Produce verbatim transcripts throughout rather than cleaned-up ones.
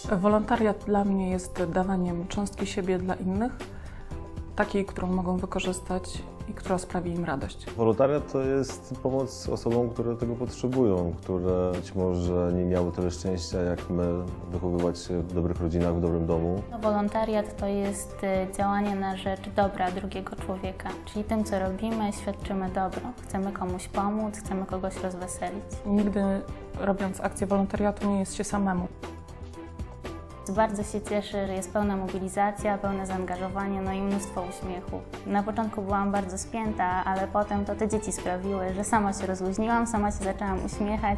Wolontariat dla mnie jest dawaniem cząstki siebie dla innych, takiej, którą mogą wykorzystać i która sprawi im radość. Wolontariat to jest pomoc osobom, które tego potrzebują, które być może nie miały tyle szczęścia jak my wychowywać się w dobrych rodzinach, w dobrym domu. Wolontariat to jest działanie na rzecz dobra drugiego człowieka, czyli tym, co robimy, świadczymy dobro. Chcemy komuś pomóc, chcemy kogoś rozweselić. Nigdy robiąc akcję wolontariatu nie jest się samemu. Bardzo się cieszę, że jest pełna mobilizacja, pełne zaangażowanie, no i mnóstwo uśmiechu. Na początku byłam bardzo spięta, ale potem to te dzieci sprawiły, że sama się rozluźniłam, sama się zaczęłam uśmiechać.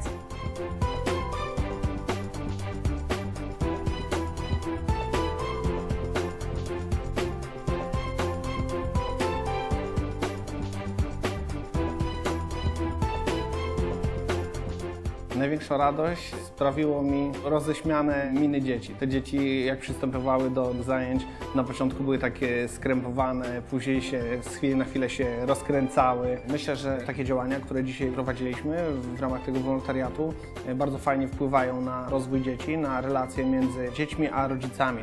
Największa radość sprawiło mi roześmiane miny dzieci. Te dzieci, jak przystępowały do zajęć, na początku były takie skrępowane, później się z chwili na chwilę się rozkręcały. Myślę, że takie działania, które dzisiaj prowadziliśmy w ramach tego wolontariatu, bardzo fajnie wpływają na rozwój dzieci, na relacje między dziećmi a rodzicami.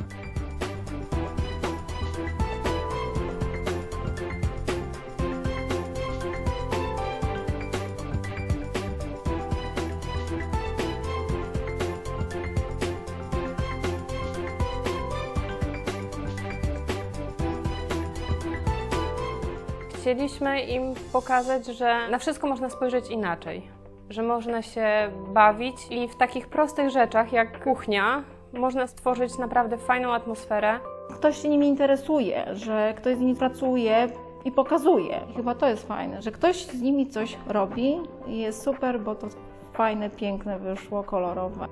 Chcieliśmy im pokazać, że na wszystko można spojrzeć inaczej, że można się bawić i w takich prostych rzeczach jak kuchnia można stworzyć naprawdę fajną atmosferę. Ktoś się nimi interesuje, że ktoś z nimi pracuje i pokazuje. I chyba to jest fajne, że ktoś z nimi coś robi i jest super, bo to fajne, piękne wyszło, kolorowe.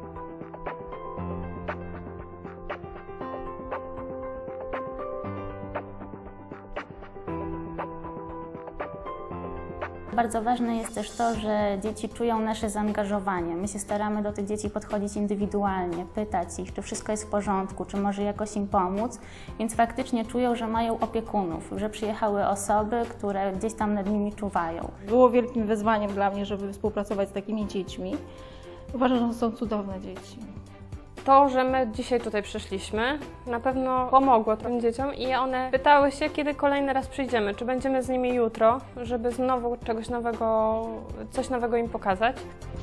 Bardzo ważne jest też to, że dzieci czują nasze zaangażowanie. My się staramy do tych dzieci podchodzić indywidualnie, pytać ich, czy wszystko jest w porządku, czy może jakoś im pomóc, więc faktycznie czują, że mają opiekunów, że przyjechały osoby, które gdzieś tam nad nimi czuwają. Było wielkim wyzwaniem dla mnie, żeby współpracować z takimi dziećmi. Uważam, że są cudowne dzieci. To, że my dzisiaj tutaj przyszliśmy, na pewno pomogło tym dzieciom i one pytały się, kiedy kolejny raz przyjdziemy, czy będziemy z nimi jutro, żeby znowu czegoś nowego, coś nowego im pokazać.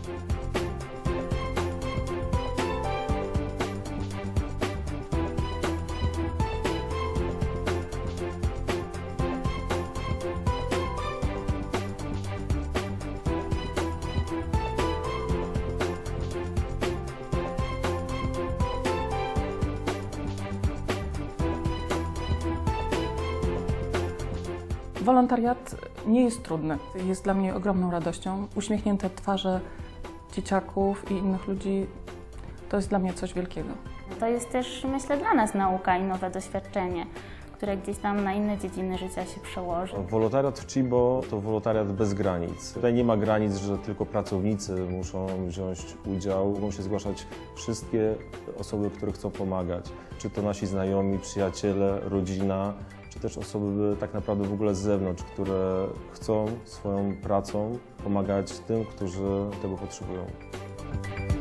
Wolontariat nie jest trudny. Jest dla mnie ogromną radością. Uśmiechnięte twarze dzieciaków i innych ludzi to jest dla mnie coś wielkiego. To jest też, myślę, dla nas nauka i nowe doświadczenie, które gdzieś tam na inne dziedziny życia się przełoży. Wolontariat w Cibo to wolontariat bez granic. Tutaj nie ma granic, że tylko pracownicy muszą wziąć udział. Mogą się zgłaszać wszystkie osoby, które chcą pomagać. Czy to nasi znajomi, przyjaciele, rodzina, czy też osoby tak naprawdę w ogóle z zewnątrz, które chcą swoją pracą pomagać tym, którzy tego potrzebują.